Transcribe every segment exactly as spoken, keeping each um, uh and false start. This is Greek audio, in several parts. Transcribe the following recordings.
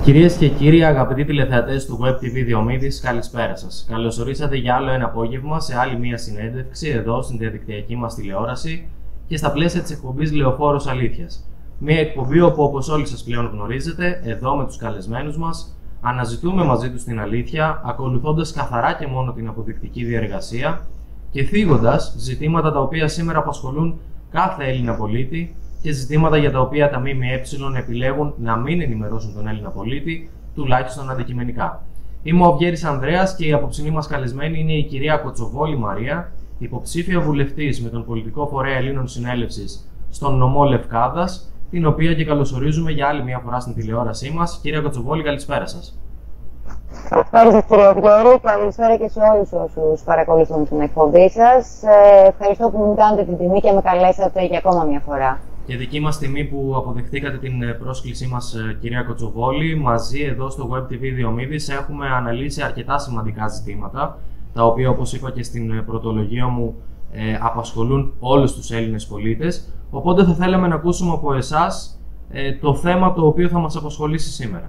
Κυρίες και κύριοι, αγαπητοί τηλεθεατές του Web τι βι Διομήδης, καλησπέρα σας. Καλώς ορίσατε για άλλο ένα απόγευμα σε άλλη μία συνέντευξη εδώ στην διαδικτυακή μας τηλεόραση και στα πλαίσια της εκπομπής Λεωφόρος Αλήθειας. Μία εκπομπή όπου, όπως όλοι σας πλέον γνωρίζετε, εδώ με τους καλεσμένους μας, αναζητούμε μαζί τους την αλήθεια, ακολουθώντας καθαρά και μόνο την αποδεικτική διεργασία και θίγοντας ζητήματα τα οποία σήμερα απασχολούν κάθε Έλληνα πολίτη και ζητήματα για τα οποία τα ΜΜΕ επιλέγουν να μην ενημερώσουν τον Έλληνα πολίτη, τουλάχιστον αντικειμενικά. Είμαι ο Βιέρης Ανδρέας και η απόψινή μας καλεσμένη είναι η κυρία Κοτσοβόλη Μαρία, υποψήφια βουλευτής με τον Πολιτικό Φορέα Ελλήνων Συνέλευσης στον νομό Λευκάδας, την οποία και καλωσορίζουμε για άλλη μια φορά στην τηλεόρασή μας. Κυρία Κοτσοβόλη, καλησπέρα σας. Καλησπέρα κύριε Βιέρη, καλησπέρα και σε όλους όσους παρακολουθούν την εκπομπή σας. Ε, ευχαριστώ που μου κάνετε την τιμή και με καλέσατε για ακόμα μια φορά. Και δική μας τιμή που αποδεχτήκατε την πρόσκλησή μας, κυρία Κοτσοβόλη. Μαζί εδώ στο Web τι βι Διομήδης έχουμε αναλύσει αρκετά σημαντικά ζητήματα, τα οποία, όπως είπα και στην πρωτολογία μου, ε, απασχολούν όλους τους Έλληνες πολίτες. Οπότε θα θέλαμε να ακούσουμε από εσάς ε, το θέμα το οποίο θα μας απασχολήσει σήμερα.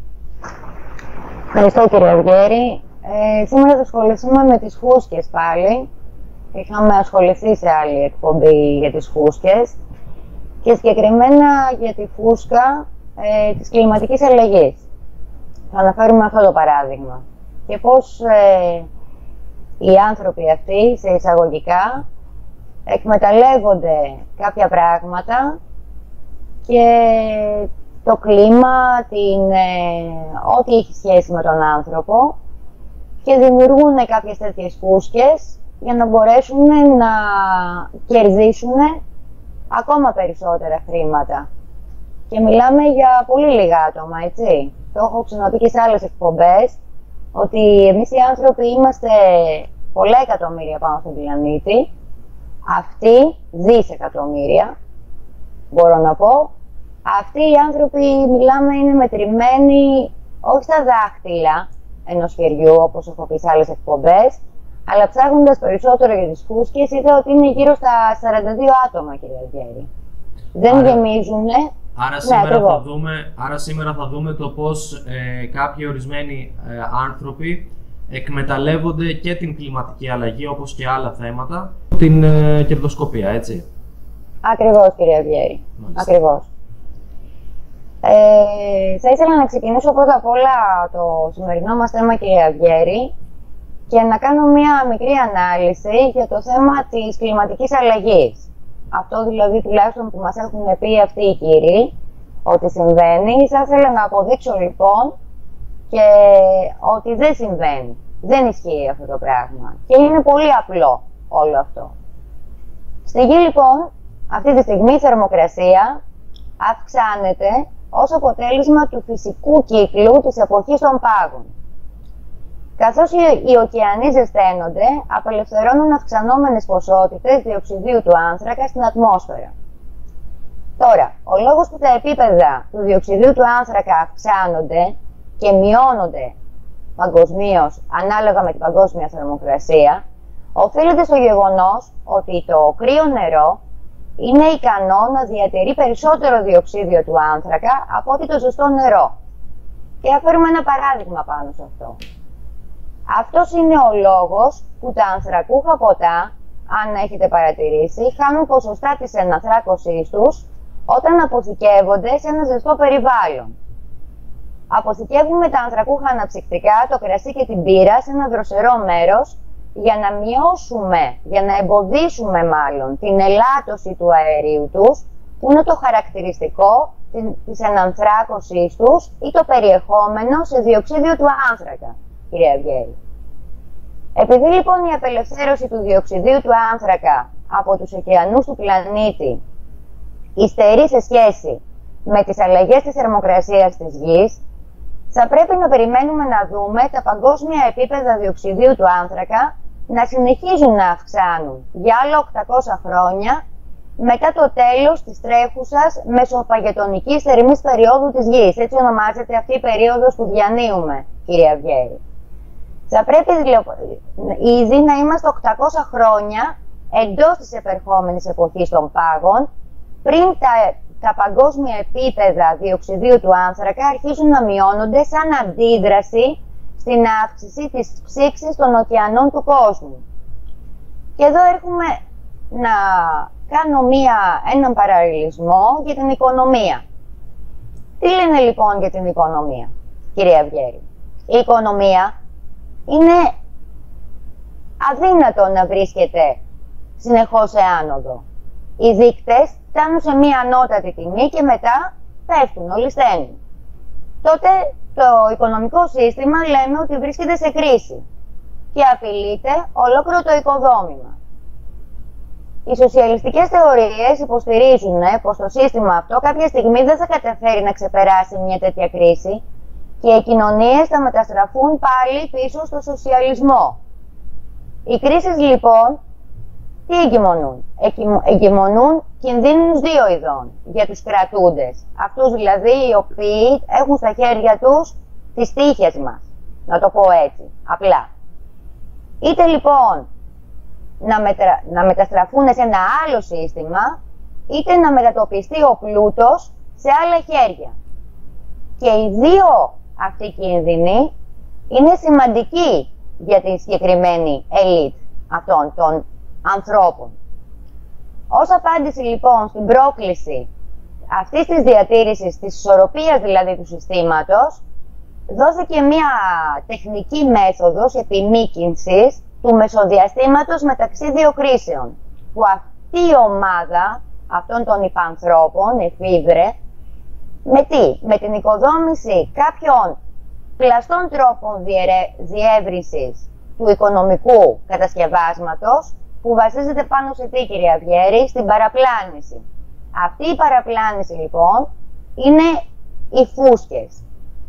Ευχαριστώ κύριε Βιέρη. Ε, σήμερα θα ασχοληθούμε με τις φούσκες πάλι. Είχαμε ασχοληθεί σε άλλη εκπομπή για τις φούσκες και συγκεκριμένα για τη φούσκα ε, της κλιματικής αλλαγής. Θα αναφέρουμε αυτό το παράδειγμα και πώς ε, οι άνθρωποι αυτοί, σε εισαγωγικά, εκμεταλλεύονται κάποια πράγματα και το κλίμα, την, ε, ό,τι έχει σχέση με τον άνθρωπο και δημιουργούν κάποιες τέτοιες φούσκες για να μπορέσουν να κερδίσουν ακόμα περισσότερα χρήματα. Και μιλάμε για πολύ λίγα άτομα, έτσι. Το έχω ξαναπεί και σε άλλες εκπομπές, ότι εμείς οι άνθρωποι είμαστε πολλά εκατομμύρια πάνω στον πλανήτη, αυτοί δισεκατομμύρια, μπορώ να πω. Αυτοί οι άνθρωποι, μιλάμε, είναι μετρημένοι όχι στα δάχτυλα ενός χεριού, όπως έχω πει σε άλλες εκπομπές, αλλά ψάχνοντας περισσότερο για τις φούσκες, είδα ότι είναι γύρω στα σαράντα δύο άτομα, κυρία Βιέρη. Δεν άρα, γεμίζουνε. Άρα, ναι, σήμερα θα δούμε, άρα σήμερα θα δούμε το πώς ε, κάποιοι ορισμένοι ε, άνθρωποι εκμεταλλεύονται και την κλιματική αλλαγή, όπως και άλλα θέματα, την ε, κερδοσκοπία, έτσι. Ακριβώς, κυρία Βιέρη. Ακριβώς. Ε, θα ήθελα να ξεκινήσω πρώτα απ' όλα το σημερινό μας θέμα, κυρία Βιέρη, και να κάνω μία μικρή ανάλυση για το θέμα της κλιματικής αλλαγής. Αυτό δηλαδή τουλάχιστον που μας έχουν πει αυτοί οι κύριοι ότι συμβαίνει. Θα ήθελα να αποδείξω λοιπόν και ότι δεν συμβαίνει. Δεν ισχύει αυτό το πράγμα. Και είναι πολύ απλό όλο αυτό. Στη Γη λοιπόν αυτή τη στιγμή η θερμοκρασία αυξάνεται ως αποτέλεσμα του φυσικού κύκλου της εποχής των πάγων. Καθώς οι ωκεανοί ζεσταίνονται, απελευθερώνουν αυξανόμενες ποσότητες διοξιδίου του άνθρακα στην ατμόσφαιρα. Τώρα, ο λόγος που τα επίπεδα του διοξιδίου του άνθρακα αυξάνονται και μειώνονται παγκοσμίως ανάλογα με την παγκόσμια θερμοκρασία, οφείλεται στο γεγονός ότι το κρύο νερό είναι ικανό να διατηρεί περισσότερο διοξίδιο του άνθρακα από ότι το ζεστό νερό. Και θα φέρουμε ένα παράδειγμα πάνω σε αυτό. Αυτός είναι ο λόγος που τα ανθρακούχα ποτά, αν έχετε παρατηρήσει, χάνουν ποσοστά της ενανθράκωσής τους όταν αποθηκεύονται σε ένα ζεστό περιβάλλον. Αποθηκεύουμε τα ανθρακούχα αναψυκτικά, το κρασί και την πύρα σε ένα δροσερό μέρος για να μειώσουμε, για να εμποδίσουμε μάλλον την ελάττωση του αερίου τους, που είναι το χαρακτηριστικό της ενανθράκωσής τους ή το περιεχόμενο σε διοξίδιο του άνθρακα. Κυρία Βιέρη. Επειδή λοιπόν η απελευθέρωση του διοξιδίου του άνθρακα από τους ωκεανούς του πλανήτη υστερεί σε σχέση με τις αλλαγές της θερμοκρασίας της Γης, θα πρέπει να περιμένουμε να δούμε τα παγκόσμια επίπεδα διοξιδίου του άνθρακα να συνεχίζουν να αυξάνουν για άλλα οκτακόσια χρόνια μετά το τέλος της τρέχουσας μεσοπαγετονικής θερμής περίοδου της Γης. Έτσι ονομάζεται αυτή η περίοδος που διανύουμε, κυρία Βιέρη. Θα πρέπει ήδη να είμαστε οκτακόσια χρόνια εντός της επερχόμενης εποχής των πάγων, πριν τα τα παγκόσμια επίπεδα διοξιδίου του άνθρακα αρχίζουν να μειώνονται σαν αντίδραση στην αύξηση της ψήξης των ωκεανών του κόσμου. Και εδώ έρχομαι να κάνω μία, έναν παραλληλισμό για την οικονομία. Τι λένε λοιπόν για την οικονομία, κυρία Αυγέρη? Η οικονομία είναι αδύνατο να βρίσκεται συνεχώς σε άνοδο. Οι δείκτες φτάνουν σε μία ανώτατη τιμή και μετά πέφτουν, ολισθαίνουν. Τότε το οικονομικό σύστημα λέμε ότι βρίσκεται σε κρίση και απειλείται ολόκληρο το οικοδόμημα. Οι σοσιαλιστικές θεωρίες υποστηρίζουν πως το σύστημα αυτό κάποια στιγμή δεν θα καταφέρει να ξεπεράσει μια τέτοια κρίση και οι κοινωνίες θα μεταστραφούν πάλι πίσω στο σοσιαλισμό. Οι κρίσεις λοιπόν τι εγκυμονούν? Εγκυμονούν κινδύνους δύο ειδών για τους κρατούντες. Αυτούς δηλαδή οι οποίοι έχουν στα χέρια τους τις τύχες μας. Να το πω έτσι, απλά. Είτε λοιπόν να, μετρα... να μεταστραφούν σε ένα άλλο σύστημα, είτε να μετατοπιστεί ο πλούτος σε άλλα χέρια. Και οι δύο αυτοί κίνδυνοι είναι σημαντικοί για τη συγκεκριμένη ελίτ αυτών των ανθρώπων. Ως απάντηση λοιπόν στην πρόκληση αυτής της διατήρησης, της ισορροπίας δηλαδή του συστήματος, δόθηκε μια τεχνική μέθοδος επιμήκυνσης του μεσοδιαστήματος μεταξύ δύο κρίσεων, που αυτή η ομάδα αυτών των υπανθρώπων, εφήβρε, με τι? Με την οικοδόμηση κάποιων πλαστών τρόπων διεύρυνσης του οικονομικού κατασκευάσματος, που βασίζεται πάνω σε τι, κυρία Αυγέρη? Στην παραπλάνηση. Αυτή η παραπλάνηση λοιπόν είναι οι φούσκες.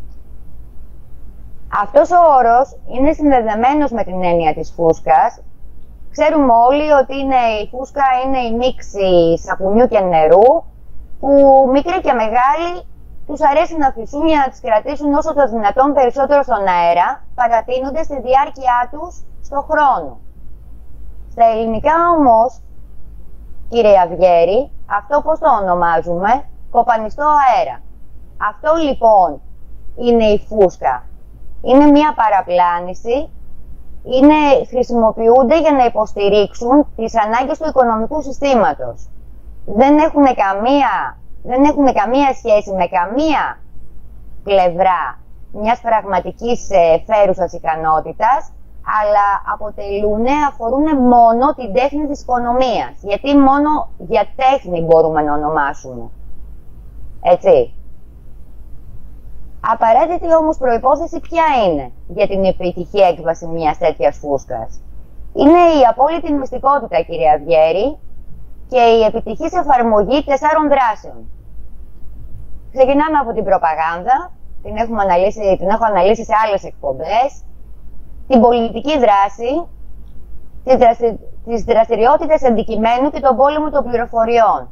Αυτός ο όρος είναι συνδεδεμένος με την έννοια της φούσκας. Ξέρουμε όλοι ότι είναι, η φούσκα είναι η μίξη σαπουνιού και νερού, που μικροί και μεγάλοι τους αρέσει να φυσούν για να τις κρατήσουν όσο το δυνατόν περισσότερο στον αέρα, παρατείνοντας τη διάρκεια τους στον χρόνο. Στα ελληνικά όμως, κύριε Αυγέρη, αυτό πώς το ονομάζουμε? Κοπανιστό αέρα. Αυτό λοιπόν είναι η φούσκα. Είναι μια παραπλάνηση, είναι, χρησιμοποιούνται για να υποστηρίξουν τις ανάγκες του οικονομικού συστήματος. Δεν έχουν καμία, δεν έχουν καμία σχέση με καμία πλευρά μιας πραγματικής φέρουσας ικανότητας, αλλά αποτελούν, αφορούν μόνο την τέχνη της οικονομίας. Γιατί μόνο για τέχνη μπορούμε να ονομάσουμε. Έτσι. Απαραίτητη όμως προϋπόθεση ποια είναι για την επιτυχή έκβαση μιας τέτοιας φούσκας? Είναι η απόλυτη μυστικότητα, κύριε Αυγέρη, και η επιτυχής εφαρμογή τεσσάρων δράσεων. Ξεκινάμε από την προπαγάνδα, την, έχουμε αναλύσει, την έχω αναλύσει σε άλλες εκπομπές, την πολιτική δράση, τις, δρασι... τις δραστηριότητες αντικειμένου και τον πόλεμο των πληροφοριών.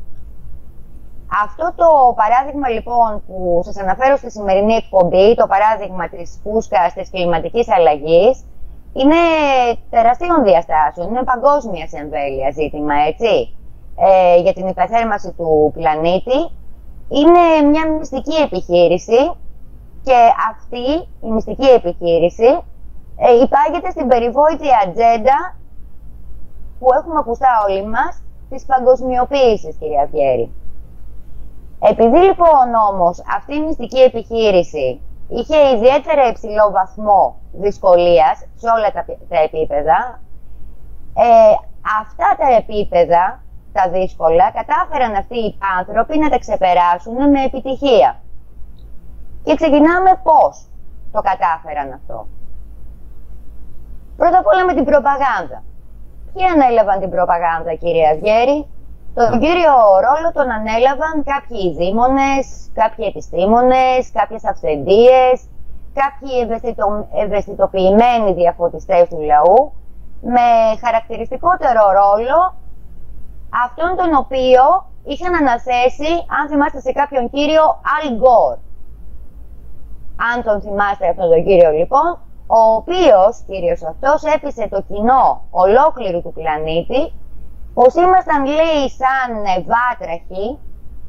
Αυτό το παράδειγμα λοιπόν που σας αναφέρω στη σημερινή εκπομπή, το παράδειγμα της φούσκας της κλιματικής αλλαγής, είναι τεραστίων διαστάσεων, είναι παγκόσμια εμβέλεια ζήτημα, έτσι, ε, για την υπερθέρμανση του πλανήτη. Είναι μια μυστική επιχείρηση και αυτή η μυστική επιχείρηση ε, υπάγεται στην περιβόητη ατζέντα που έχουμε ακουστά όλοι μας, της παγκοσμιοποίησης, κυρία Αυγέρη. Επειδή λοιπόν όμως αυτή η μυστική επιχείρηση είχε ιδιαίτερα υψηλό βαθμό δυσκολίας σε όλα τα, τα επίπεδα, ε, αυτά τα επίπεδα, τα δύσκολα, κατάφεραν αυτοί οι άνθρωποι να τα ξεπεράσουν με επιτυχία. Και ξεκινάμε πώς το κατάφεραν αυτό. Πρώτα απ' όλα με την προπαγάνδα. Ποιοι ανέλαβαν την προπαγάνδα, κύριε Αυγέρη? Τον κύριο ρόλο τον ανέλαβαν κάποιοι δήμονες, κάποιοι επιστήμονες, κάποιες αυθεντίες, κάποιοι ευαισθητο... ευαισθητοποιημένοι διαφωτιστές του λαού, με χαρακτηριστικότερο ρόλο αυτόν τον οποίο είχαν αναθέσει, αν θυμάστε, σε κάποιον κύριο Al Gore. Αν τον θυμάστε αυτόν τον κύριο λοιπόν, ο οποίος, κύριος αυτός, έπεισε το κοινό ολόκληρου του πλανήτη πως ήμασταν, λέει, σαν βάτραχοι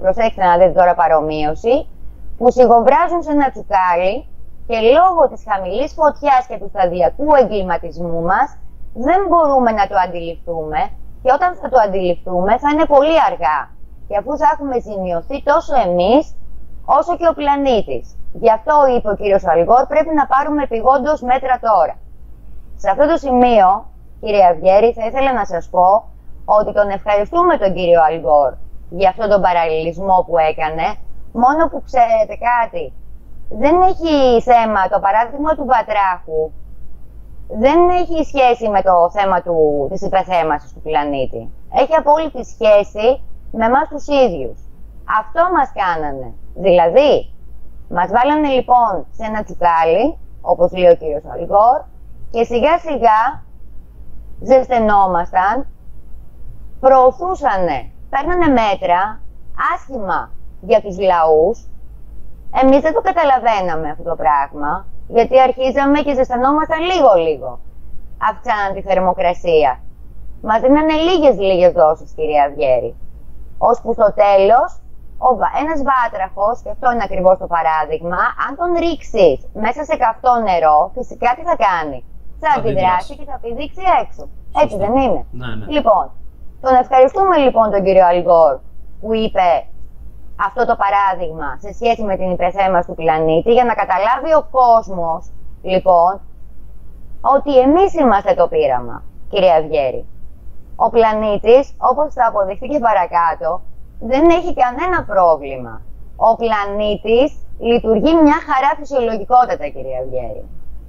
προσέξτε να δείτε τώρα παρομοίωση, που σιγοβράζουν σε ένα τσουκάλι και λόγω της χαμηλής φωτιάς και του σταδιακού εγκληματισμού μας δεν μπορούμε να το αντιληφθούμε και όταν θα το αντιληφθούμε θα είναι πολύ αργά και αφού θα έχουμε ζημιωθεί τόσο εμείς όσο και ο πλανήτης. Γι' αυτό είπε ο κύριος Αλ Γκόρ, πρέπει να πάρουμε επειγόντως μέτρα τώρα. Σε αυτό το σημείο, κύριε Αυγέρη, θα ήθελα να σας πω ότι τον ευχαριστούμε τον κύριο Αλ Γκόρ για αυτόν τον παραλληλισμό που έκανε, μόνο που ξέρετε κάτι, δεν έχει θέμα το παράδειγμα του βατράχου, δεν έχει σχέση με το θέμα του, της υπεθέμασης του πλανήτη. Έχει απόλυτη σχέση με εμάς τους ίδιους. Αυτό μας κάνανε. Δηλαδή, μας βάλανε λοιπόν σε ένα τσουκάλι, όπως λέει ο κύριος Αλ Γκόρ, και σιγά σιγά ζεσθενόμασταν, προωθούσανε, παίρνανε μέτρα άσχημα για τους λαούς. Εμείς δεν το καταλαβαίναμε αυτό το πράγμα, γιατί αρχίζαμε και ζεσθενόμασταν λίγο-λίγο. Αυξάναν τη θερμοκρασία. Μας δίνανε λίγες-λίγες δόσεις, κυρία Αυγέρη. Ώσπου στο τέλος, ένας βάτραχος, και αυτό είναι ακριβώς το παράδειγμα, αν τον ρίξεις μέσα σε καυτό νερό, φυσικά τι θα κάνει? Θα αντιδράσει και θα πηδήξει έξω. Σωστό. Έτσι δεν είναι? Ναι, ναι. Λοιπόν, τον ευχαριστούμε λοιπόν τον κύριο Αλ Γκόρ που είπε αυτό το παράδειγμα σε σχέση με την υπεθέμαση του πλανήτη, για να καταλάβει ο κόσμος, λοιπόν, ότι εμείς είμαστε το πείραμα, κυρία Αυγέρη. Ο πλανήτης, όπως θα αποδειχθεί και παρακάτω, δεν έχει κανένα πρόβλημα. Ο πλανήτης λειτουργεί μια χαρά φυσιολογικότατα, κυρία Αυγέρη.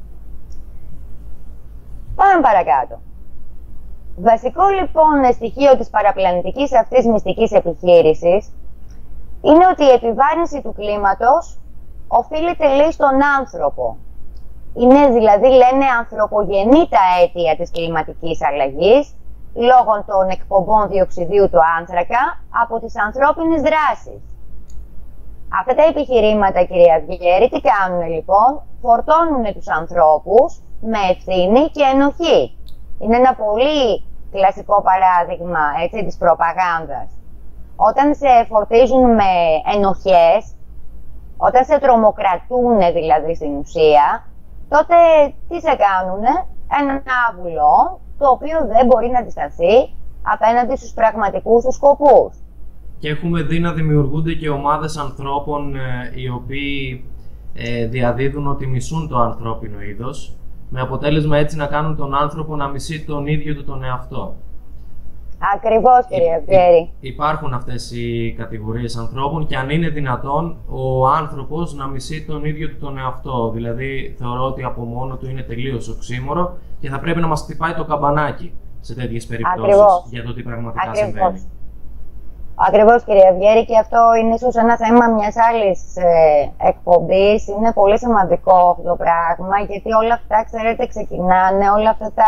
Πάμε παρακάτω. Βασικό λοιπόν στοιχείο της παραπλανητικής αυτής μυστικής επιχείρησης είναι ότι η επιβάρυνση του κλίματος οφείλεται, λέει, στον άνθρωπο. Είναι δηλαδή, λένε, ανθρωπογενή τα αίτια της κλιματικής αλλαγής λόγω των εκπομπών διοξιδίου του άνθρακα από τις ανθρώπινες δράσεις. Αυτά τα επιχειρήματα, κυρία Αυγέρη, τι κάνουν λοιπόν? Φορτώνουν τους ανθρώπους με ευθύνη και ενοχή. Είναι ένα πολύ κλασικό παράδειγμα, έτσι, της προπαγάνδας. Όταν σε φορτίζουν με ενοχές, όταν σε τρομοκρατούν δηλαδή στην ουσία, τότε τι σε κάνουνε? Έναν άβουλο, το οποίο δεν μπορεί να αντισταθεί απέναντι στους πραγματικούς του σκοπούς. Και έχουμε δει να δημιουργούνται και ομάδες ανθρώπων ε, οι οποίοι ε, διαδίδουν ότι μισούν το ανθρώπινο είδος, με αποτέλεσμα έτσι να κάνουν τον άνθρωπο να μισεί τον ίδιο του τον εαυτό. Ακριβώς, κύριε Αυγέρη. Υπάρχουν αυτές οι κατηγορίες ανθρώπων και αν είναι δυνατόν ο άνθρωπος να μισεί τον ίδιο του τον εαυτό. Δηλαδή θεωρώ ότι από μόνο του είναι τελείως οξύμορο και θα πρέπει να μας χτυπάει το καμπανάκι σε τέτοιες περιπτώσεις. Ακριβώς. Για το τι πραγματικά Ακριβώς. συμβαίνει. Ακριβώς, κύριε Αυγέρη, και αυτό είναι ίσως ένα θέμα μιας άλλης ε, εκπομπής. Είναι πολύ σημαντικό αυτό το πράγμα, γιατί όλα αυτά, ξέρετε, ξεκινάνε, όλα αυτά τα...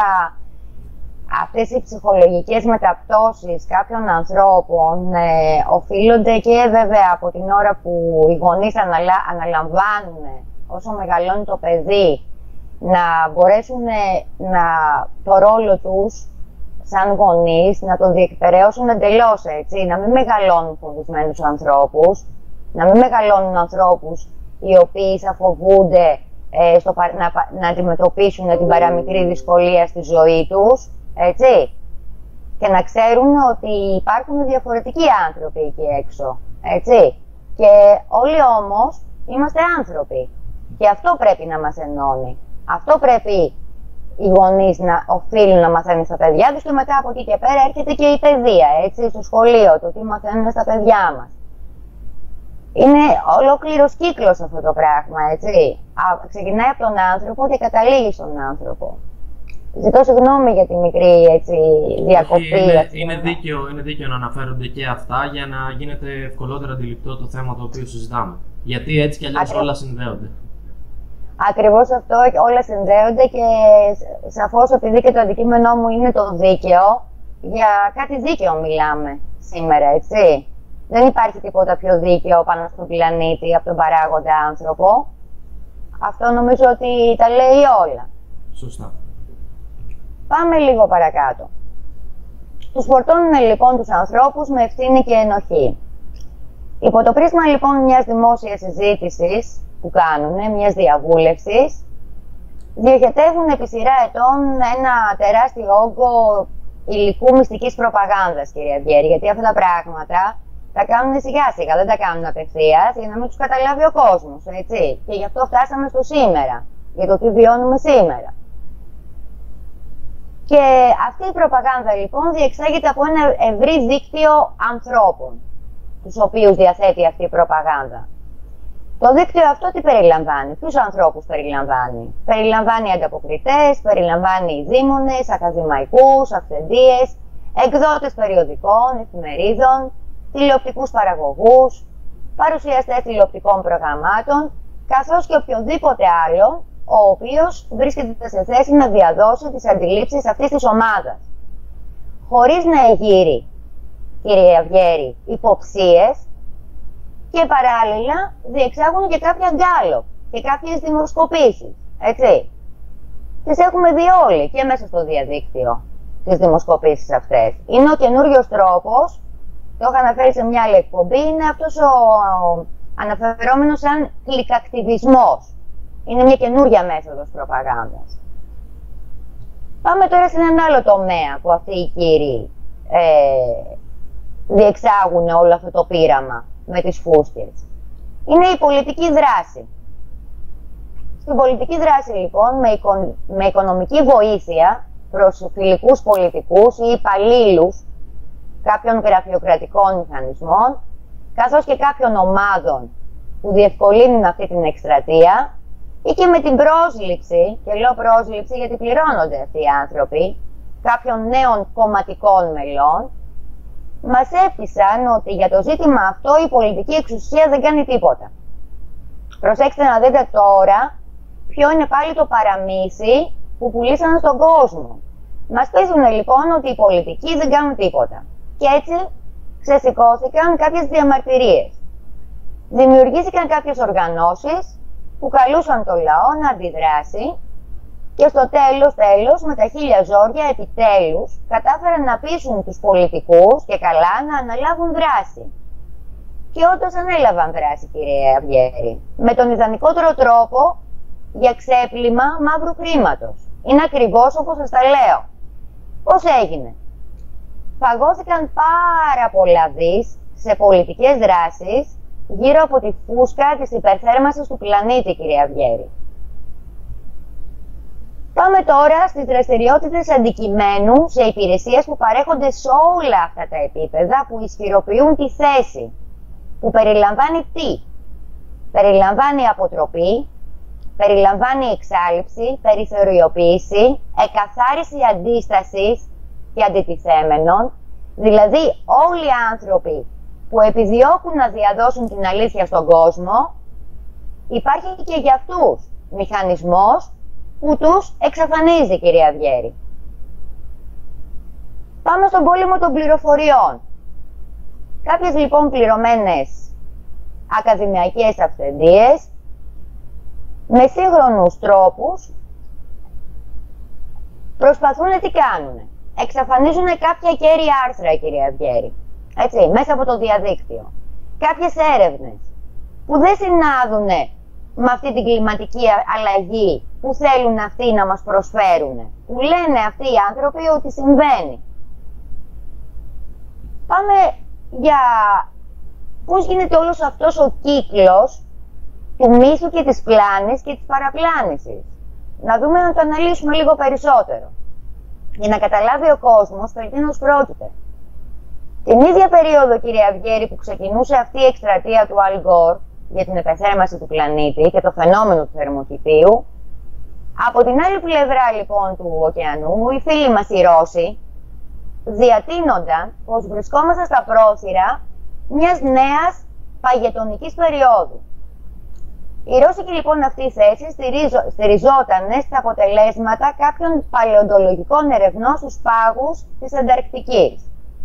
Αυτές οι ψυχολογικές μεταπτώσεις κάποιων ανθρώπων ε, οφείλονται και βέβαια από την ώρα που οι γονείς αναλα... αναλαμβάνουν όσο μεγαλώνει το παιδί να μπορέσουν να... το ρόλο τους σαν γονείς να τον διεκπεραιώσουν εντελώς, έτσι, να μην μεγαλώνουν φοβισμένους ανθρώπους, να μην μεγαλώνουν ανθρώπους οι οποίοι θα φοβούνται ε, στο... να... να αντιμετωπίσουν την παραμικρή δυσκολία στη ζωή τους. Έτσι, και να ξέρουν ότι υπάρχουν διαφορετικοί άνθρωποι εκεί έξω, έτσι, και όλοι όμως είμαστε άνθρωποι και αυτό πρέπει να μας ενώνει. Αυτό πρέπει οι γονείς να οφείλουν να μαθαίνουν στα παιδιά τους και μετά από εκεί και πέρα έρχεται και η παιδεία, έτσι, στο σχολείο, το τι μαθαίνουν στα παιδιά μας. Είναι ολόκληρος κύκλος αυτό το πράγμα, έτσι. Ξεκινάει από τον άνθρωπο και καταλήγει στον άνθρωπο. Ζητώ συγγνώμη για τη μικρή, έτσι, διακοπή. Είναι, είναι, δίκαιο, είναι δίκαιο να αναφέρονται και αυτά για να γίνεται ευκολότερα αντιληπτό το θέμα το οποίο συζητάμε. Γιατί έτσι κι αλλιώς Ακρι... όλα συνδέονται. Ακριβώς αυτό, όλα συνδέονται και σαφώς επειδή και το αντικείμενό μου είναι το δίκαιο, για κάτι δίκαιο μιλάμε σήμερα, έτσι. Δεν υπάρχει τίποτα πιο δίκαιο πάνω στον πλανήτη από τον παράγοντα άνθρωπο. Αυτό νομίζω ότι τα λέει όλα. Σωστά. Πάμε λίγο παρακάτω. Τους φορτώνουν λοιπόν τους ανθρώπους με ευθύνη και ενοχή. Υπό το πρίσμα λοιπόν μιας δημόσιας συζήτησης που κάνουν, μιας διαβούλευσης, διοχετεύουν επί σειρά ετών ένα τεράστιο όγκο υλικού μυστικής προπαγάνδας, κυρία Βιέρη, γιατί αυτά τα πράγματα τα κάνουν σιγά σιγά, δεν τα κάνουν απευθείας για να μην τους καταλάβει ο κόσμος, έτσι. Και γι' αυτό φτάσαμε στο σήμερα, για το τι βιώνουμε σήμερα. Και αυτή η προπαγάνδα λοιπόν διεξάγεται από ένα ευρύ δίκτυο ανθρώπων, τους οποίους διαθέτει αυτή η προπαγάνδα. Το δίκτυο αυτό τι περιλαμβάνει, ποιους ανθρώπους περιλαμβάνει. Περιλαμβάνει ανταποκριτές, περιλαμβάνει δήμονες, ακαδημαϊκούς, αυθεντίες, εκδότες περιοδικών, εφημερίδων, τηλεοπτικούς παραγωγούς, παρουσιαστές τηλεοπτικών προγραμμάτων, καθώς και οποιοδήποτε άλλο, ο οποίος βρίσκεται σε θέση να διαδώσει τις αντιλήψεις αυτής της ομάδας. Χωρίς να εγείρει, κύριε Βιέρη, υποψίες, και παράλληλα διεξάγουν και κάποια γκάλοπ και κάποιες δημοσκοπήσεις, έτσι. Τις έχουμε δει όλοι και μέσα στο διαδίκτυο, τις δημοσκοπήσεις αυτές. Είναι ο καινούριος τρόπος, το έχω αναφέρει σε μια άλλη εκπομπή, είναι αυτός ο, ο αναφερόμενος σαν κλικακτιβισμός. Είναι μια καινούρια μέθοδος προπαγάνδας. Πάμε τώρα σε έναν άλλο τομέα που αυτοί οι κύριοι ε, διεξάγουν όλο αυτό το πείραμα με τις φούσκες. Είναι η πολιτική δράση. Στην πολιτική δράση λοιπόν, με, οικο, με οικονομική βοήθεια προς φιλικούς πολιτικούς ή υπαλλήλους κάποιων γραφειοκρατικών μηχανισμών, καθώς και κάποιων ομάδων που διευκολύνουν αυτή την εκστρατεία, ή και με την πρόσληψη, και λέω πρόσληψη γιατί πληρώνονται αυτοί οι άνθρωποι, κάποιων νέων κομματικών μελών, μας έπεισαν ότι για το ζήτημα αυτό η πολιτική εξουσία δεν κάνει τίποτα. Προσέξτε να δείτε τώρα ποιο είναι πάλι το παραμύθι που πουλήσαν στον κόσμο. Μας πείσουν λοιπόν ότι οι πολιτικοί δεν κάνουν τίποτα. Και έτσι ξεσηκώθηκαν κάποιες διαμαρτυρίες. Δημιουργήθηκαν κάποιες οργανώσεις που καλούσαν το λαό να αντιδράσει και στο τέλος, τέλος, με τα χίλια ζόρια, επιτέλους, κατάφεραν να πείσουν τους πολιτικούς και καλά να αναλάβουν δράση. Και όντως ανέλαβαν δράση, κύριε Βιέρη, με τον ιδανικότερο τρόπο για ξέπλυμα μαύρου χρήματος. Είναι ακριβώς όπως σας τα λέω. Πώς έγινε? Φαγώθηκαν πάρα πολλά δις σε πολιτικές δράσεις γύρω από τη φούσκα της υπερθέρμανσης του πλανήτη, κυρία Βιέρη. Πάμε τώρα στις δραστηριότητες αντικειμένου σε υπηρεσίες που παρέχονται σε όλα αυτά τα επίπεδα, που ισχυροποιούν τη θέση, που περιλαμβάνει τι? Περιλαμβάνει αποτροπή, περιλαμβάνει εξάλειψη, περιθωριοποίηση, εκαθάριση αντίστασης και αντιτιθέμενων, δηλαδή όλοι οι άνθρωποι που επιδιώκουν να διαδώσουν την αλήθεια στον κόσμο, υπάρχει και για αυτούς μηχανισμός που τους εξαφανίζει, κυρία Βιέρη. Πάμε στον πόλεμο των πληροφοριών. Κάποιες λοιπόν πληρωμένες ακαδημαϊκές αυθεντίες με σύγχρονους τρόπους προσπαθούν τι κάνουνε. Εξαφανίζουν κάποια κέρια άρθρα, κυρία Βιέρη. Έτσι, μέσα από το διαδίκτυο. Κάποιες έρευνες που δεν συνάδουν με αυτή την κλιματική αλλαγή που θέλουν αυτοί να μας προσφέρουν. Που λένε αυτοί οι άνθρωποι ότι συμβαίνει. Πάμε για πώς γίνεται όλος αυτός ο κύκλος του μύθου και της πλάνης και της παραπλάνησης. Να δούμε, να το αναλύσουμε λίγο περισσότερο. Για να καταλάβει ο κόσμος περί τίνος πρόκειται. Την ίδια περίοδο, κυρία Βιέρη, που ξεκινούσε αυτή η εκστρατεία του Αλ Γκορ για την υπερθέρμανση του πλανήτη και το φαινόμενο του θερμοκηπίου, από την άλλη πλευρά λοιπόν του ωκεανού, οι φίλοι μας οι Ρώσοι διατείνονταν πως βρισκόμαστε στα πρόθυρα μιας νέας παγετονικής περίοδου. Η ρώσικη λοιπόν αυτή η θέση στηριζόταν στα αποτελέσματα κάποιων παλαιοντολογικών ερευνών στους πάγους της Ανταρκτικής.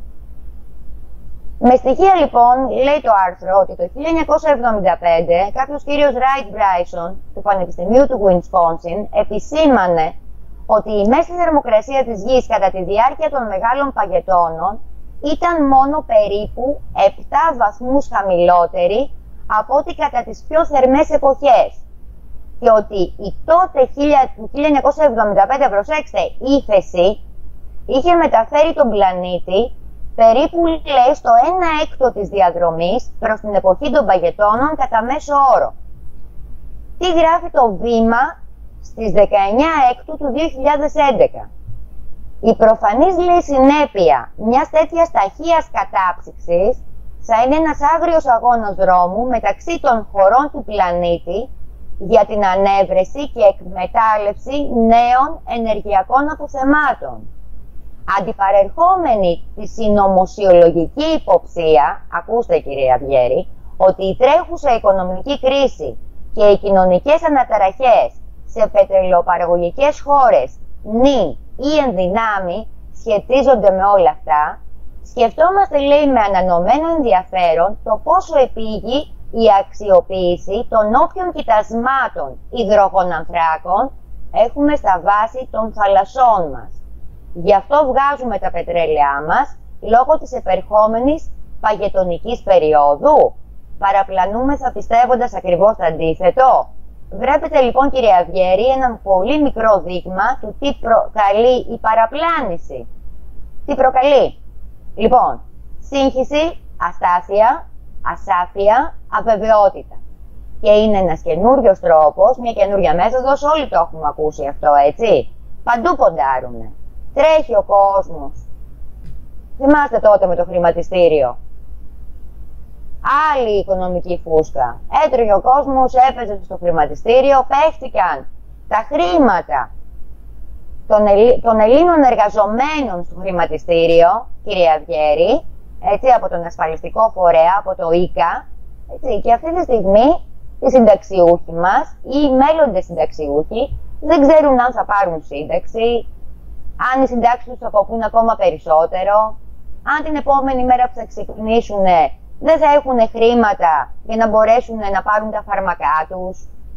Με στοιχεία λοιπόν, λέει το άρθρο, ότι το χίλια εννιακόσια εβδομήντα πέντε κάποιος κύριος Ράιτ Μπράισον του Πανεπιστημίου του Wisconsin επισήμανε ότι η μέση θερμοκρασία της γης κατά τη διάρκεια των μεγάλων παγετώνων ήταν μόνο περίπου επτά βαθμούς χαμηλότερη από ό,τι κατά τις πιο θερμές εποχές. Και ότι η τότε χίλια εννιακόσια εβδομήντα πέντε, προσέξτε, ύφεση είχε μεταφέρει τον πλανήτη περίπου, λέει, στο ένα έκτο της διαδρομής προς την εποχή των παγετώνων κατά μέσο όρο. Τι γράφει το Βήμα στις δεκαεννιά Έκτου του δύο χιλιάδες έντεκα. Η προφανής, λέει, συνέπεια μιας τέτοιας ταχείας κατάψυξης θα είναι ένας άγριος αγώνας δρόμου μεταξύ των χωρών του πλανήτη για την ανέβρεση και εκμετάλλευση νέων ενεργειακών αποθεμάτων. Αντιπαρερχόμενη τη συνωμοσιολογική υποψία, ακούστε κύριε Αυγέρη, ότι η τρέχουσα οικονομική κρίση και οι κοινωνικές αναταραχές σε πετρελαιοπαραγωγικές χώρες νυν ή ενδυνάμει σχετίζονται με όλα αυτά, σκεφτόμαστε, λέει, με ανανομένο ενδιαφέρον το πόσο επήγει η αξιοποίηση των όποιων κοιτασμάτων υδρογονανθράκων έχουμε στα βάση των θαλασσών μας. Γι' αυτό βγάζουμε τα πετρέλαιά μας λόγω της επερχόμενης παγετονικής περίοδου. Παραπλανούμεθα πιστεύοντας ακριβώς το αντίθετο. Βλέπετε λοιπόν, κύριε Αυγέρη, ένα πολύ μικρό δείγμα του τι προκαλεί η παραπλάνηση. Τι προκαλεί? Λοιπόν, σύγχυση, αστάθεια, ασάφεια, αβεβαιότητα. Και είναι ένας καινούριος τρόπος, μια καινούρια μέθοδος, όλοι το έχουμε ακούσει αυτό, έτσι. Παντού ποντάρουνε. Τρέχει ο κόσμος. Θυμάστε τότε με το χρηματιστήριο. Άλλη οικονομική φούσκα. Έτρωγε ο κόσμος, έπαιζε στο χρηματιστήριο, παίχτηκαν τα χρήματα των, Ελλή... των Ελλήνων εργαζομένων στο χρηματιστήριο, κύριε Αυγέρη, έτσι, από τον ασφαλιστικό φορέα, από το ΙΚΑ, έτσι, και αυτή τη στιγμή οι συνταξιούχοι μας ή οι μέλλοντες συνταξιούχοι δεν ξέρουν αν θα πάρουν σύνταξη, αν οι συντάξεις τους θα κοπούν ακόμα περισσότερο, αν την επόμενη μέρα που θα ξυπνήσουν δεν θα έχουν χρήματα για να μπορέσουν να πάρουν τα φάρμακά τους,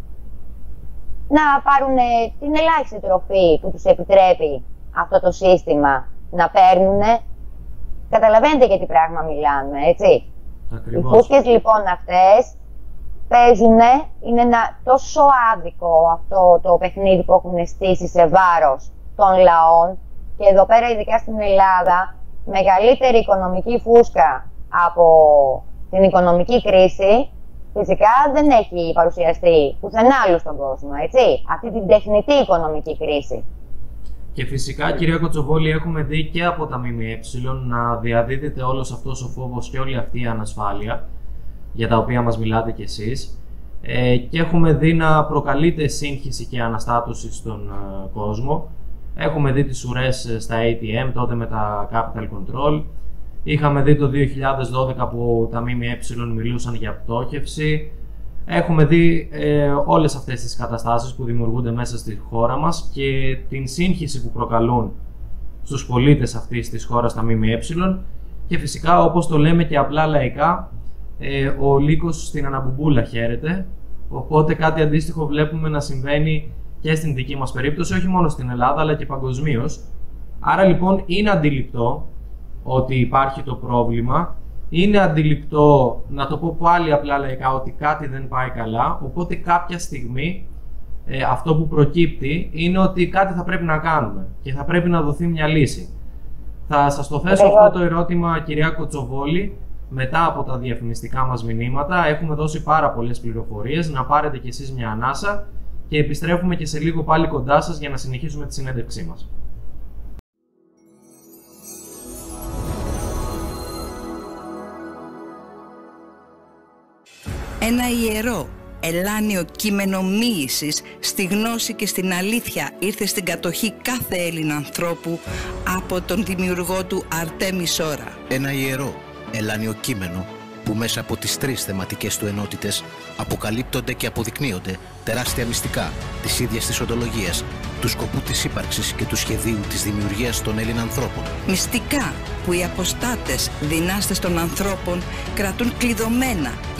να πάρουν την ελάχιστη τροφή που τους επιτρέπει αυτό το σύστημα να παίρνουν. Καταλαβαίνετε για τι πράγμα μιλάμε, έτσι. Ακριβώς. Οι φούσκες λοιπόν αυτές παίζουν, είναι ένα τόσο άδικο αυτό το παιχνίδι που έχουν στήσει σε βάρος των λαών, και εδώ πέρα ειδικά στην Ελλάδα μεγαλύτερη οικονομική φούσκα από την οικονομική κρίση φυσικά δεν έχει παρουσιαστεί πουθενά άλλου στον κόσμο, έτσι, αυτή την τεχνητή οικονομική κρίση. Και φυσικά, κυρία Κοτσοβόλη, έχουμε δει και από τα ΜΜΕ να διαδίδεται όλος αυτός ο φόβος και όλη αυτή η ανασφάλεια για τα οποία μας μιλάτε κι εσείς, ε, και έχουμε δει να προκαλείται σύγχυση και αναστάτωση στον ε, κόσμο. Έχουμε δει τις ουρές στα έι τι εμ τότε με τα Capital Control. Είχαμε δει το δύο χιλιάδες δώδεκα που τα ΜΜΕ μιλούσαν για πτώχευση. Έχουμε δει ε, όλες αυτές τις καταστάσεις που δημιουργούνται μέσα στη χώρα μας και την σύγχυση που προκαλούν στους πολίτες αυτής της χώρας τα ΜΜΕ, και φυσικά, όπως το λέμε και απλά λαϊκά, ε, ο λύκος στην αναμπουμπούλα χαίρεται, οπότε κάτι αντίστοιχο βλέπουμε να συμβαίνει και στην δική μας περίπτωση, όχι μόνο στην Ελλάδα αλλά και παγκοσμίως. Άρα λοιπόν είναι αντιληπτό ότι υπάρχει το πρόβλημα, είναι αντιληπτό, να το πω πάλι απλά λαϊκά, ότι κάτι δεν πάει καλά, οπότε κάποια στιγμή ε, αυτό που προκύπτει είναι ότι κάτι θα πρέπει να κάνουμε και θα πρέπει να δοθεί μια λύση. Θα σας το θέσω αυτό το ερώτημα, κυρία Κοτσοβόλη, μετά από τα διαφημιστικά μας μηνύματα. Έχουμε δώσει πάρα πολλές πληροφορίες, να πάρετε κι εσείς μια ανάσα και επιστρέφουμε και σε λίγο πάλι κοντά σας για να συνεχίσουμε τη συνέντευξή μας. Ένα ιερό, ελάνιο κείμενο μοίησης στη γνώση και στην αλήθεια ήρθε στην κατοχή κάθε Έλληνα ανθρώπου από τον δημιουργό του Αρτέμι Σόρα. Ένα ιερό, ελάνιο κείμενο που μέσα από τις τρεις θεματικές του ενότητες αποκαλύπτονται και αποδεικνύονται τεράστια μυστικά της ίδιας της οντολογίας, του σκοπού της ύπαρξης και του σχεδίου της δημιουργίας των Έλληνων ανθρώπων. Μυστικά που οι αποστάτες δυνάστες των ανθρώπων κρατούν κλειδωμένα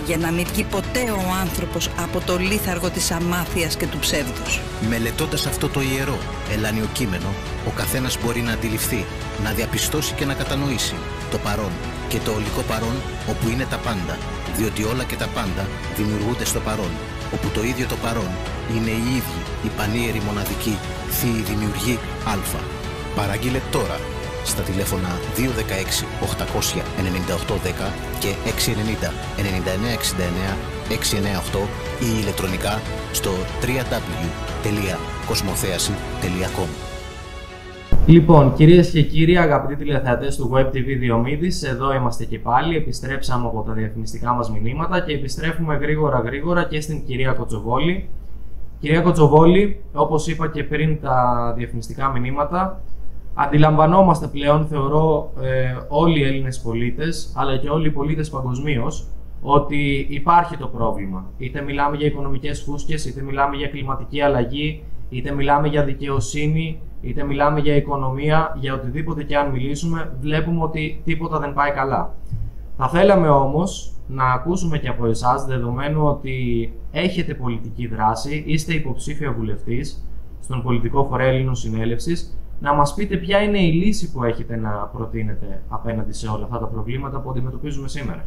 για να μην βγει ποτέ ο άνθρωπος από το λίθαργο της αμάθειας και του ψεύδους. Μελετώντας αυτό το ιερό ελάνιο κείμενο, ο καθένας μπορεί να αντιληφθεί, να διαπιστώσει και να κατανοήσει το παρόν και το ολικό παρόν, όπου είναι τα πάντα, διότι όλα και τα πάντα δημιουργούνται στο παρόν, όπου το ίδιο το παρόν είναι οι ίδιοι, οι πανίεροι μοναδικοί, θείοι δημιουργοί Α. Παραγγείλε τώρα στα τηλέφωνα δύο ένα έξι οκτακόσια ενενήντα οκτώ δέκα και έξι ενενήντα ενενήντα εννέα εξήντα εννέα έξι εννέα οκτώ ή ηλεκτρονικά στο double-u double-u double-u τελεία κοσμοθέαση τελεία com. Λοιπόν, κυρίες και κύριοι, αγαπητοί τηλεθεατές του Web τι βι Διομήδης, εδώ είμαστε και πάλι. Επιστρέψαμε από τα διαφημιστικά μας μηνύματα και επιστρέφουμε γρήγορα γρήγορα και στην κυρία Κοτσοβόλη. Κυρία Κοτσοβόλη, όπως είπα και πριν τα διαφημιστικά μηνύματα, αντιλαμβανόμαστε πλέον, θεωρώ, ε, όλοι οι Έλληνες πολίτες, αλλά και όλοι οι πολίτες παγκοσμίως, ότι υπάρχει το πρόβλημα. Είτε μιλάμε για οικονομικές φούσκες, είτε μιλάμε για κλιματική αλλαγή, είτε μιλάμε για δικαιοσύνη, είτε μιλάμε για οικονομία, για οτιδήποτε και αν μιλήσουμε, βλέπουμε ότι τίποτα δεν πάει καλά. Θα θέλαμε όμως να ακούσουμε και από εσάς, δεδομένου ότι έχετε πολιτική δράση, είστε υποψήφια βουλευτής στον πολιτικό φορέα Ελλήνων Συνέλευσης, να μας πείτε ποια είναι η λύση που έχετε να προτείνετε απέναντι σε όλα αυτά τα προβλήματα που αντιμετωπίζουμε σήμερα.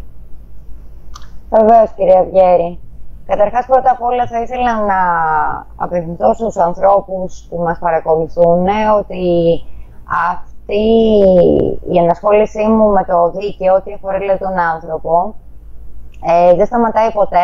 Βεβαίως, κύριε Αυγέρη. Καταρχάς, πρώτα απ' όλα θα ήθελα να απευθυνθώ στους ανθρώπους που μας παρακολουθούν ότι αυτή η ενασχόλησή μου με το δίκαιο, ό,τι αφορά τον άνθρωπο, ε, δεν σταματάει ποτέ,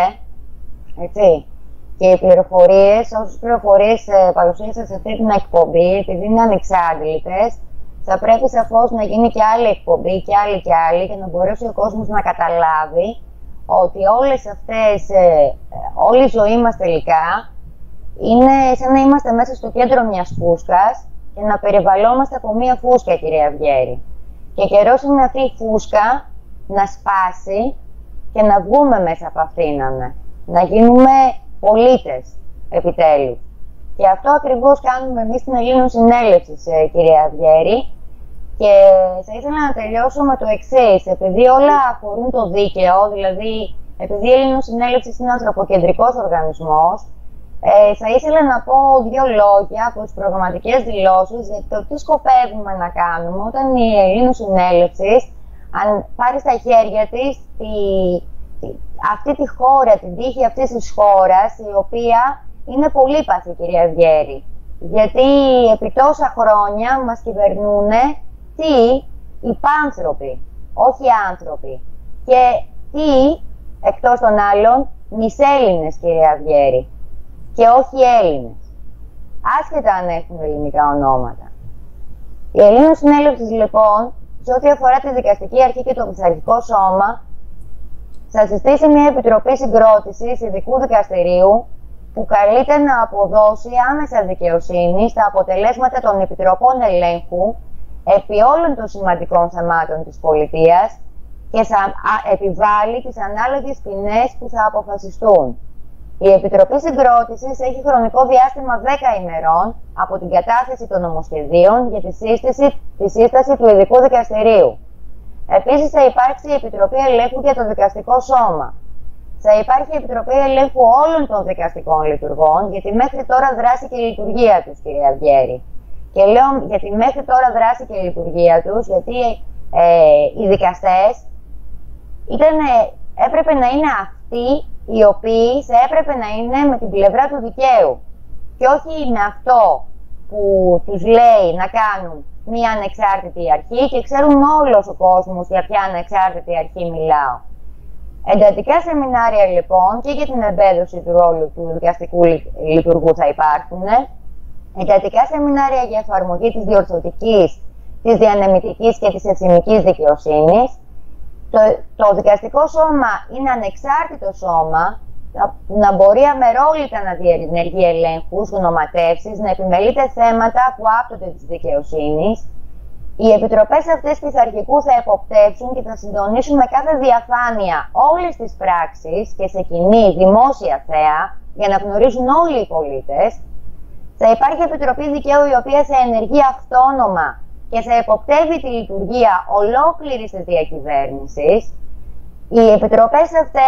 έτσι. Και οι πληροφορίες, όσες πληροφορίες ε, παρουσίασα σε αυτή την εκπομπή, επειδή είναι ανεξάντλητες, θα πρέπει σαφώς να γίνει και άλλη εκπομπή και άλλη και άλλη, για να μπορέσει ο κόσμος να καταλάβει ότι όλες αυτές, ε, όλη η ζωή μας τελικά είναι σαν να είμαστε μέσα στο κέντρο μιας φούσκας και να περιβαλλόμαστε από μια φούσκα, κυρία Αυγέρη. Και καιρός είναι αυτή η φούσκα να σπάσει και να βγούμε μέσα από αυτήν, να γίνουμε πολίτες, επιτέλους. Και αυτό ακριβώς κάνουμε εμείς στην Ελλήνων Συνέλευση, κυρία Αυγέρη. Και θα ήθελα να τελειώσω με το εξής. Επειδή όλα αφορούν το δίκαιο, δηλαδή επειδή η Ελλήνων Συνέλευση είναι ανθρωποκεντρικός οργανισμός, ε, θα ήθελα να πω δύο λόγια από τις προγραμματικές δηλώσεις για το τι σκοπεύουμε να κάνουμε όταν η Ελλήνων Συνέλευση αν πάρει στα χέρια της τη, τη, αυτή τη χώρα, την τύχη αυτής της χώρας, η οποία είναι πολύπαθη, κυρία Αυγέρη. Γιατί επί τόσα χρόνια μας κυβερνούν τι υπάνθρωποι, όχι άνθρωποι. Και τι, εκτός των άλλων, μισέλληνες, κυρία Αυγέρη. Και όχι Έλληνες. Άσχετα αν έχουν ελληνικά ονόματα. Η Ελλήνων Συνέλευση, λοιπόν, σε ό,τι αφορά τη δικαστική αρχή και το πειθαρχικό σώμα, θα συστήσει μια επιτροπή συγκρότησης ειδικού δικαστηρίου που καλείται να αποδώσει άμεσα δικαιοσύνη στα αποτελέσματα των επιτροπών ελέγχου επί όλων των σημαντικών θεμάτων της πολιτείας και θα επιβάλλει τις ανάλογες ποινές που θα αποφασιστούν. Η Επιτροπή Συγκρότησης έχει χρονικό διάστημα δέκα ημερών από την κατάθεση των νομοσχεδίων για τη σύσταση, τη σύσταση του ειδικού δικαστηρίου. Επίσης, θα υπάρξει η Επιτροπή Ελέγχου για το Δικαστικό Σώμα. Θα υπάρχει η Επιτροπή Ελέγχου όλων των δικαστικών λειτουργών, γιατί μέχρι τώρα δράσει και η λειτουργία τους, κυρία Αυγέρη. Και λέω γιατί μέχρι τώρα δράσει και η λειτουργία τους, γιατί ε, οι δικαστές ήταν, έπρεπε να είναι αυτοί οι οποίοι θα έπρεπε να είναι με την πλευρά του δικαίου και όχι με αυτό που τους λέει να κάνουν μία ανεξάρτητη αρχή και ξέρουν όλος ο κόσμος για ποια ανεξάρτητη αρχή μιλάω. Εντατικά σεμινάρια λοιπόν και για την εμπέδωση του ρόλου του δικαστικού λειτουργού θα υπάρχουν, εντατικά σεμινάρια για εφαρμογή της διορθωτικής, της διανεμητικής και της ευθυνικής δικαιοσύνης. Το, το δικαστικό σώμα είναι ανεξάρτητο σώμα που να μπορεί αμερόληπτα να διενεργεί ελέγχους, γνωματεύσεις, να επιμελείται θέματα που άπτονται της δικαιοσύνης. Οι επιτροπές αυτές πειθαρχικού θα εποπτεύσουν και θα συντονίσουν με κάθε διαφάνεια όλες τις πράξεις και σε κοινή δημόσια θέα για να γνωρίζουν όλοι οι πολίτες. Θα υπάρχει Επιτροπή Δικαίου η οποία θα ενεργεί αυτόνομα και θα εποπτεύει τη λειτουργία ολόκληρης της διακυβέρνησης. Οι επιτροπές αυτές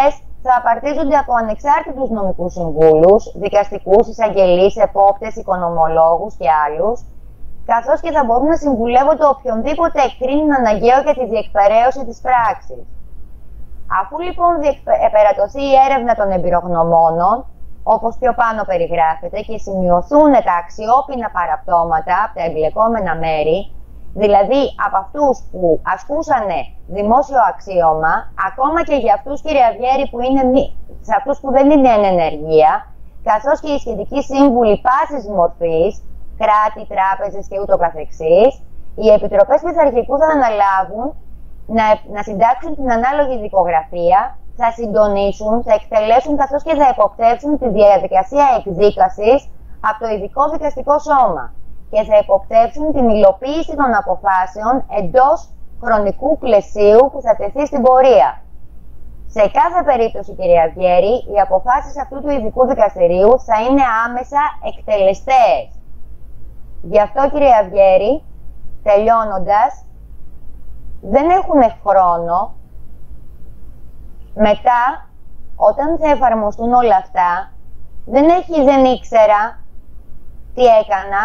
θα απαρτίζονται από ανεξάρτητους νομικούς συμβούλους, δικαστικούς, εισαγγελείς, επόπτες, οικονομολόγους και άλλους, καθώς και θα μπορούν να συμβουλεύονται οποιονδήποτε εκκρίνουν αναγκαίο για τη διεκπεραίωση της πράξης. Αφού λοιπόν επερατωθεί η έρευνα των εμπειρογνωμόνων, όπως πιο πάνω περιγράφεται, και σημειωθούν τα αξιόπινα παραπτώματα από τα εμπλεκόμενα μέρη, δηλαδή από αυτούς που ασκούσανε δημόσιο αξίωμα, ακόμα και για αυτούς, κύριε Αυγέρη, που είναι μη, σε αυτούς που δεν είναι εν ενεργεία, καθώς και οι σχετικοί σύμβουλοι πάσης μορφής, κράτη, τράπεζες και ούτω καθεξής, οι επιτροπές πειθαρχικού θα αναλάβουν να, να συντάξουν την ανάλογη δικογραφία, θα συντονίσουν, θα εκτελέσουν καθώς και θα εποπτεύσουν τη διαδικασία εκδίκασης από το ειδικό δικαστικό σώμα και θα εποπτεύσουν την υλοποίηση των αποφάσεων εντός χρονικού πλαισίου που θα τεθεί στην πορεία. Σε κάθε περίπτωση, κύριε Αυγέρη, οι αποφάσεις αυτού του ειδικού δικαστηρίου θα είναι άμεσα εκτελεστές. Γι' αυτό, κύριε Αυγέρη, τελειώνοντας, δεν έχουν χρόνο μετά, όταν θα εφαρμοστούν όλα αυτά, δεν έχει, δεν ήξερα τι έκανα,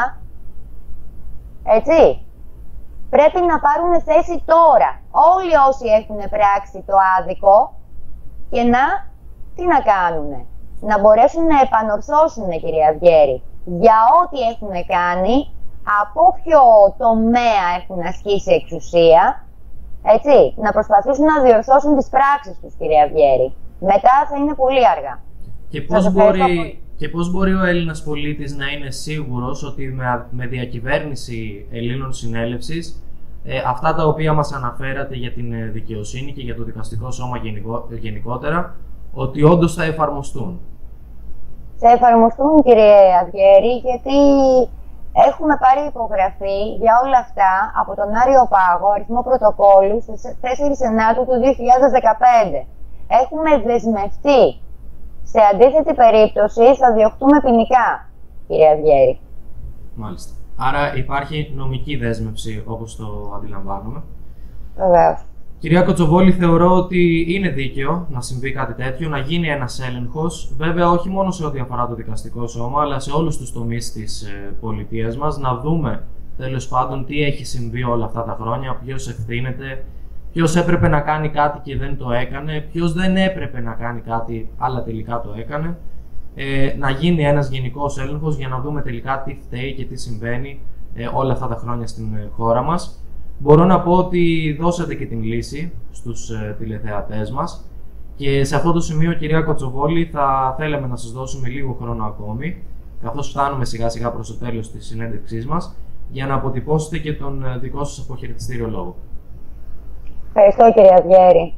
έτσι. Πρέπει να πάρουν θέση τώρα, όλοι όσοι έχουν πράξει το άδικο, και να, τι να κάνουνε, να μπορέσουν να επανορθώσουν, κύριε Αυγέρη, για ό,τι έχουν κάνει, από ποιο τομέα έχουν ασκήσει εξουσία, έτσι, να προσπαθήσουν να διορθώσουν τις πράξεις τους, κύριε Αυγέρη. Μετά θα είναι πολύ αργά. Και πώς, μπορεί, και πώς μπορεί ο Έλληνας πολίτης να είναι σίγουρος ότι με, με διακυβέρνηση Ελλήνων Συνέλευσης, ε, αυτά τα οποία μας αναφέρατε για την δικαιοσύνη και για το δικαστικό σώμα γενικο, γενικότερα, ότι όντως θα εφαρμοστούν? Θα εφαρμοστούν, κύριε Αυγέρη, γιατί έχουμε πάρει υπογραφή για όλα αυτά από τον Άριο Πάγο, αριθμό πρωτοκόλλου, στις τέσσερις Ενάτου του δύο χιλιάδες δεκαπέντε. Έχουμε δεσμευτεί. Σε αντίθετη περίπτωση θα διωχτούμε ποινικά, κύριε Αυγέρη. Μάλιστα. Άρα υπάρχει νομική δέσμευση, όπως το αντιλαμβάνομαι. Βεβαίως. Κυρία Κοτσοβόλη, θεωρώ ότι είναι δίκαιο να συμβεί κάτι τέτοιο, να γίνει ένας έλεγχος, βέβαια όχι μόνο σε ό,τι αφορά το δικαστικό σώμα, αλλά σε όλους τους τομείς της ε, πολιτείας μας, να δούμε τέλος πάντων τι έχει συμβεί όλα αυτά τα χρόνια, ποιος ευθύνεται, ποιος έπρεπε να κάνει κάτι και δεν το έκανε, ποιος δεν έπρεπε να κάνει κάτι αλλά τελικά το έκανε. Ε, να γίνει ένας γενικός έλεγχος για να δούμε τελικά τι φταίει και τι συμβαίνει ε, όλα αυτά τα χρόνια στην ε, χώρα μας. Μπορώ να πω ότι δώσατε και την λύση στους ε, τηλεθεατές μας και σε αυτό το σημείο, κυρία Κοτσοβόλη, θα θέλαμε να σας δώσουμε λίγο χρόνο ακόμη, καθώς φτάνουμε σιγά σιγά προς το τέλος της συνέντευξής μας, για να αποτυπώσετε και τον ε, δικό σας αποχαιρετιστήριο λόγο. Ευχαριστώ, κύριε Αυγέρη.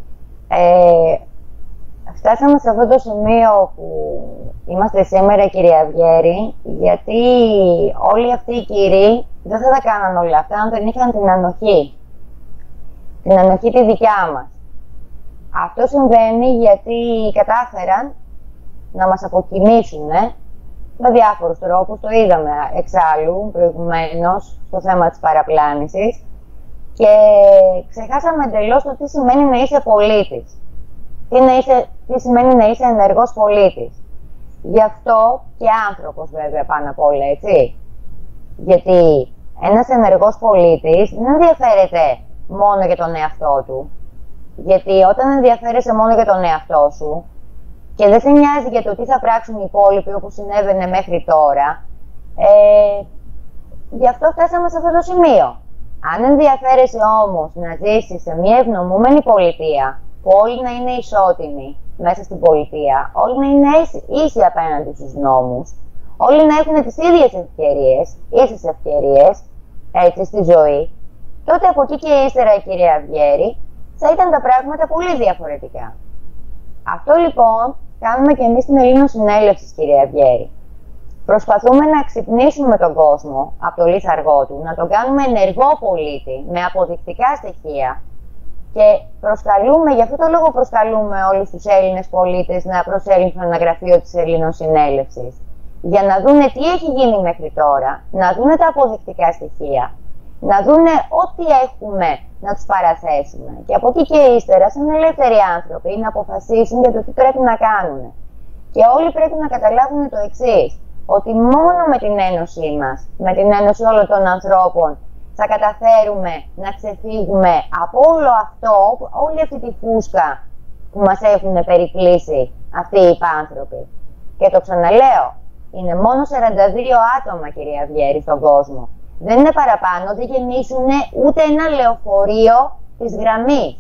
Ε, φτάσαμε σε αυτό το σημείο που είμαστε σήμερα, κύριε Αυγέρη, γιατί όλοι αυτοί οι κύριοι δεν θα τα κάναν όλα αυτά αν δεν είχαν την ανοχή. Την ανοχή τη δικιά μας. Αυτό συμβαίνει γιατί κατάφεραν να μας αποκοιμήσουν με διάφορους τρόπους. Το είδαμε εξάλλου προηγουμένως στο θέμα της παραπλάνησης. Και ξεχάσαμε εντελώς το τι σημαίνει να είσαι πολίτης. Τι, να είσαι, τι σημαίνει να είσαι ενεργός πολίτης. Γι' αυτό και άνθρωπος, βέβαια, πάνω απ' όλα, έτσι. Γιατί ένας ενεργός πολίτης δεν ενδιαφέρεται μόνο για τον εαυτό του. Γιατί όταν ενδιαφέρεσαι μόνο για τον εαυτό σου και δεν σε νοιάζει για το τι θα πράξουν οι υπόλοιποι όπως συνέβαινε μέχρι τώρα, ε, γι' αυτό φτάσαμε σε αυτό το σημείο. Αν ενδιαφέρεσαι όμως να ζήσεις σε μια ευνομούμενη πολιτεία, που όλοι να είναι ισότιμοι μέσα στην πολιτεία, όλοι να είναι ίσοι απέναντι στους νόμους, όλοι να έχουν τις ίδιες ευκαιρίες, ίσες ευκαιρίες, έτσι, στη ζωή, τότε από εκεί και ύστερα, κυρία Αυγέρη, θα ήταν τα πράγματα πολύ διαφορετικά. Αυτό λοιπόν κάνουμε και εμείς στην Ελλήνων Συνέλευση, κυρία Αυγέρη. Προσπαθούμε να ξυπνήσουμε τον κόσμο από το λιθαργό του, να τον κάνουμε ενεργό πολίτη, με αποδεικτικά στοιχεία. Και προσκαλούμε, γι' αυτό το λόγο προσκαλούμε όλους τους Έλληνες πολίτες να προσέλθουν στο αναγραφείο της Ελλήνων Συνέλευσης. Για να δούνε τι έχει γίνει μέχρι τώρα, να δούνε τα αποδεικτικά στοιχεία να δούνε ό,τι έχουμε να τους παραθέσουμε. Και από εκεί και ύστερα, σαν ελεύθεροι άνθρωποι, να αποφασίσουν για το τι πρέπει να κάνουν. Και όλοι πρέπει να καταλάβουν το εξής, ότι μόνο με την ένωσή μας, με την ένωση όλων των ανθρώπων, θα καταφέρουμε να ξεφύγουμε από όλο αυτό, όλη αυτή τη φούσκα που μας έχουν περικλείσει αυτοί οι άνθρωποι. Και το ξαναλέω, είναι μόνο σαράντα δύο άτομα, κυρία Βιέρη, στον κόσμο. Δεν είναι παραπάνω, δεν γεμίσουν ούτε ένα λεωφορείο της γραμμής.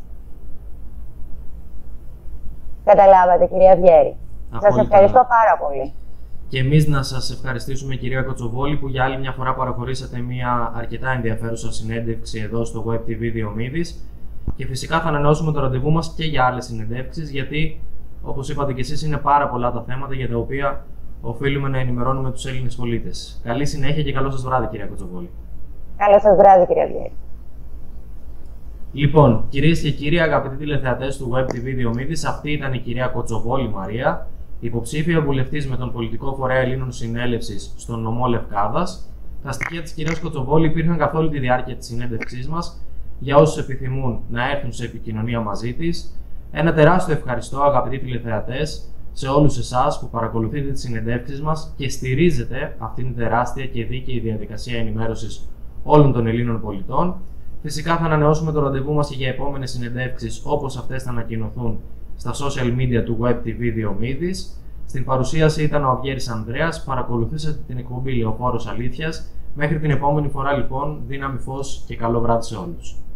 Καταλάβατε, κυρία Βιέρη. Σας ευχαριστώ πάρα πολύ. Και εμείς να σας ευχαριστήσουμε, κυρία Κοτσοβόλη, που για άλλη μια φορά παραχωρήσατε μια αρκετά ενδιαφέρουσα συνέντευξη εδώ στο Web τι βι Διομήδης. Και φυσικά θα ανανεώσουμε το ραντεβού μας και για άλλες συνεντεύξεις, γιατί, όπως είπατε και εσείς, είναι πάρα πολλά τα θέματα για τα οποία οφείλουμε να ενημερώνουμε τους Έλληνες πολίτες. Καλή συνέχεια και καλό σας βράδυ, κυρία Κοτσοβόλη. Καλό σας βράδυ, κυρία Βιέρη. Λοιπόν, κυρίες και κύριοι, αγαπητοί τηλεθεατές του Web τι βι Διομήδης, αυτή ήταν η κυρία Κοτσοβόλη Μαρία, υποψήφια βουλευτής με τον πολιτικό φορέα Ελλήνων Συνέλευσης στον νομό Λευκάδας. Τα στοιχεία της κυρίας Κοτσοβόλη υπήρχαν καθ' όλη τη διάρκεια της συνέντευξής μας. Για όσους επιθυμούν να έρθουν σε επικοινωνία μαζί της, ένα τεράστιο ευχαριστώ, αγαπητοί τηλεθεατές, σε όλους εσάς που παρακολουθείτε τις συνεντεύξεις μας και στηρίζετε αυτήν την τεράστια και δίκαιη διαδικασία ενημέρωσης όλων των Ελλήνων πολιτών. Φυσικά θα ανανεώσουμε το ραντεβού μας και για επόμενες συνεντεύξεις, όπως αυτές θα ανακοινωθούν στα social media του Web τι βι Διομήδης. Στην παρουσίαση ήταν ο Αυγέρης Ανδρέας. Παρακολουθήσατε την εκπομπή Λεωφόρος Αλήθειας. Μέχρι την επόμενη φορά, λοιπόν, δύναμη, φως και καλό βράδυ σε όλους.